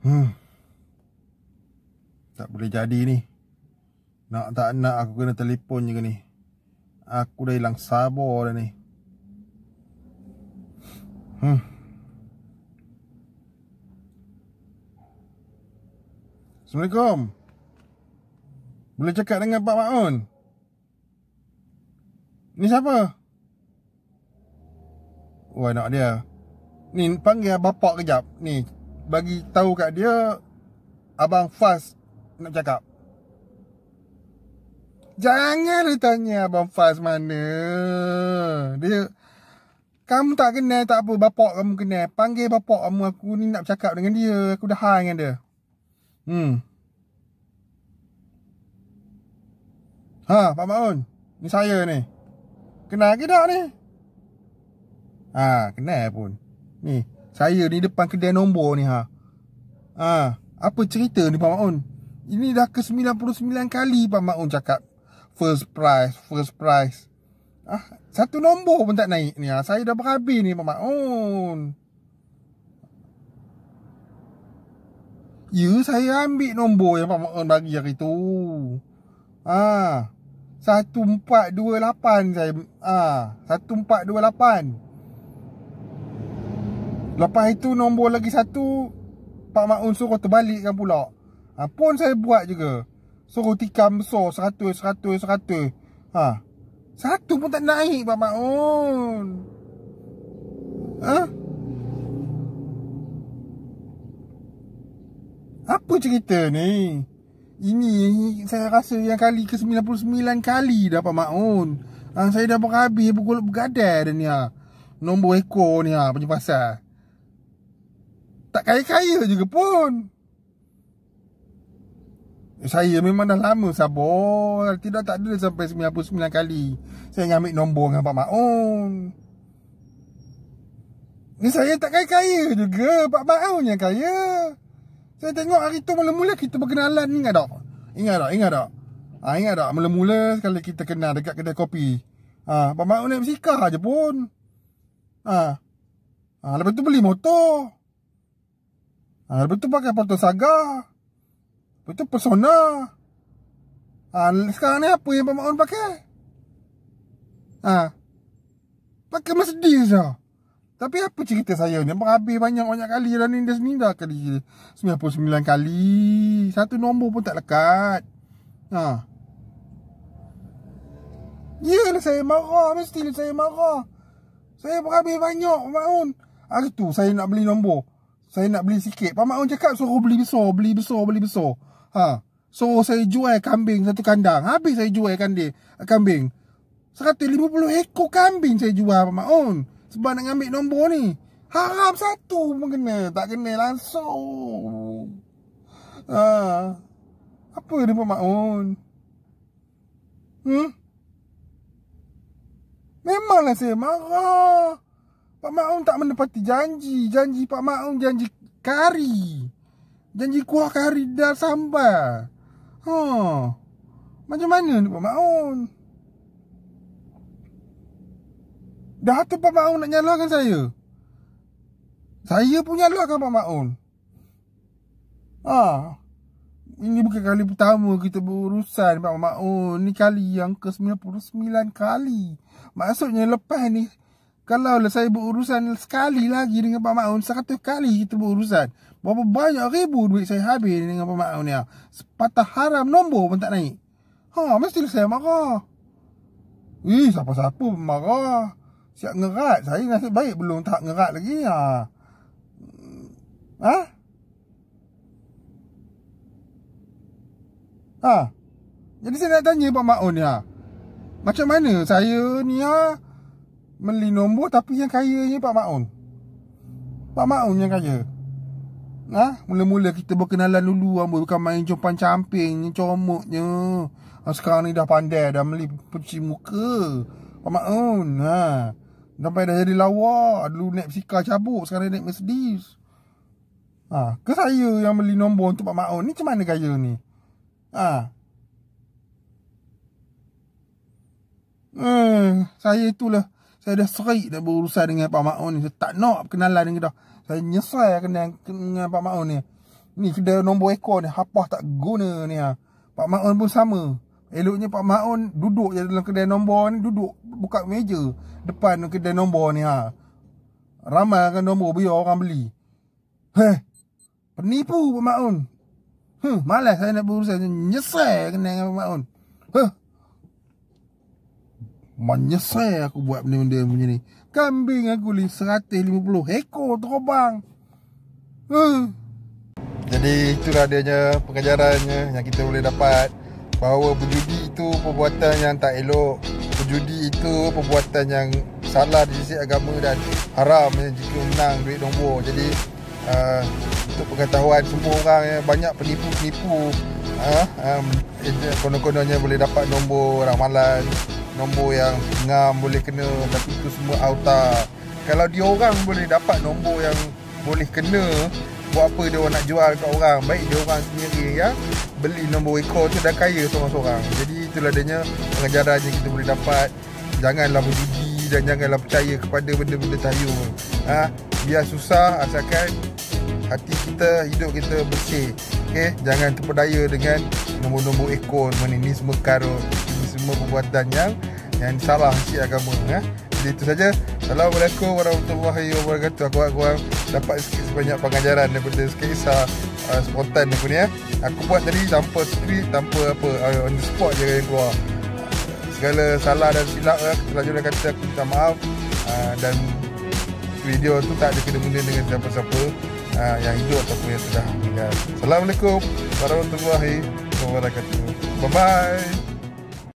Hmm. Tak boleh jadi ni. Nak tak nak aku kena telefon je ke ni. Aku dah hilang sabar dah ni. Assalamualaikum. Boleh cakap dengan Pak Maun? Ni siapa? Oh, anak dia. Ni panggil bapak kejap. Ni bagi tahu kat dia Abang Faz nak cakap. Jangan lu tanya Abang Faz mana. Dia, kamu tak kenal tak apa, bapak kamu kenal. Panggil bapak kamu, aku ni nak cakap dengan dia. Aku dah hang dengan dia. Ha, Pak Maun. Ni saya ni. Kenal ke tak ni? Ha, kenal pun. Ni, saya ni depan kedai nombor ni ha. Ha, apa cerita ni Pak Maun? Ini dah ke 99 kali Pak Maun cakap first prize, first prize. Ah, satu nombor pun tak naik ni ha. Saya dah berhabis ni Pak Maun. Ya, saya ambil nombor yang Pak Maun bagi hari tu. Ah, 1428 saya. 1428. Lepas itu nombor lagi satu Pak Maun suruh terbalikkan pula. Pun saya buat juga. Suruh tikam besar 100. Satu pun tak naik Pak Maun. Apa cerita ni? Ini saya rasa yang kali ke 99 kali dah Pak Maun. Saya dah berhabis bergadai dah ni ha. Nombor ekor ni ha, punya pasal. Tak kaya-kaya juga pun. Saya memang dah lama sabar. Tidak tak ada sampai 99 kali saya ambil nombor dengan Pak Maun. Ni saya tak kaya-kaya juga. Pak Maun yang kaya. Saya tengok hari tu mula-mula kita berkenalan ni, ingat tak? Ingat tak? Mula-mula sekali kita kenal dekat kedai kopi. Pak Maun naik bersikah je pun. Lepas tu beli motor. Lepas tu pakai Porto Saga. Lepas tu Persona. Sekarang ni apa yang Pak Maun pakai? Pakai Mercedes lah. Tapi apa cerita saya ni? Berhabis banyak kali dah ni. Dah kali 99 kali. Satu nombor pun tak lekat. Yalah saya marah. Mestilah saya marah. Saya berhabis banyak Pak Maun. Hari tu saya nak beli nombor. Saya nak beli sikit. Pak Maun cakap suruh beli besar. Suruh saya jual kambing satu kandang. Habis saya jual kambing. 150 ekor kambing saya jual Pak Maun. Sebab nak ambil nombor ni. Haram satu pun kena. Tak kena langsung. Apa ni Pak Maun? Memanglah saya marah. Pak Maun tak menepati janji. Janji Pak Maun janji kari. Janji kuah kari dan sambal. Macam mana ni Pak Maun? Dah tu Pak Maun nak nyalahkan saya. Saya pun nyalahkan Pak Maun. Ini bukan kali pertama kita berurusan Pak Maun. Ni kali yang ke 99 kali. Maksudnya lepas ni, kalau saya berurusan sekali lagi dengan Pak Maun, 100 kali kita berurusan. Berapa banyak ribu duit saya habis dengan Pak Maun ni. Sepatah haram nombor pun tak naik. Mestilah saya marah. Siapa-siapa marah. Siap ngerat. Saya nasib baik belum tak ngerat lagi. Jadi saya nak tanya Pak Maun ni macam mana saya ni beli nombor tapi yang kayanya Pak Maun. Pak Maun yang kaya. Mula-mula kita berkenalan dulu bukan main jumpan camping comoknya. Sekarang ni dah pandai dah beli pencuci muka Pak Maun. Sampai dah jadi lawa. Dulu naik Sika cabuk, sekarang naik Mercedes. Ke saya yang beli nombor untuk Pak Maun ni macam mana gaya ni? Saya itulah. Saya dah serik dah berurusan dengan Pak Maun ni. Saya tak nak berkenalan dengan dia. Saya nyesal dengan Pak Maun ni. Ni kedai nombor ekor ni hapah tak guna ni ha. Pak Maun pun sama. Eloknya Pak Maun duduk je dalam kedai nombor ni, duduk buka meja depan kedai nombor ni ha. Ramalkan nombor biar orang beli. Penipu Pak Maun. Malas saya nak berurusan, nyesal kena dengan Pak Maun. Menyesal aku buat benda-benda macam ni. Kambing aku 150 ekor terbang. Jadi itulah adanya pengajarannya yang kita boleh dapat, bahawa berjudi itu perbuatan yang tak elok. Berjudi itu perbuatan yang salah di sisi agama dan haram jika menang duit nombor. Jadi untuk pengetahuan semua orang, banyak penipu-penipu konon-kononnya boleh dapat nombor ramalan, nombor yang ngam boleh kena, tapi itu semua auta. Kalau dia orang boleh dapat nombor yang boleh kena, buat apa dia orang nak jual kat orang? Baik dia orang sendiri yang beli nombor ekor tu dah kaya seorang-seorang. Jadi itulah adanya pengajaran yang kita boleh dapat. Janganlah berjudi dan janganlah percaya kepada benda-benda tahyul. Biar susah asalkan hati kita, hidup kita bersih. Okay? Jangan terpedaya dengan nombor-nombor ekor ni semua karut. Ini semua perbuatan yang salah si agama. Jadi itu saja. Assalamualaikum warahmatullahi wabarakatuh. Aku harap dapat sikit sebanyak pengajaran daripada kisah spontan aku ni. Aku buat tadi tanpa skrip, tanpa apa, on the spot je yang keluar. Segala salah dan silap terlanjur kata aku minta maaf. Dan video tu tak ada kena-mena dengan siapa-siapa yang hidup ataupun yang sudah meninggal. Assalamualaikum warahmatullahi wabarakatuh. Bye bye.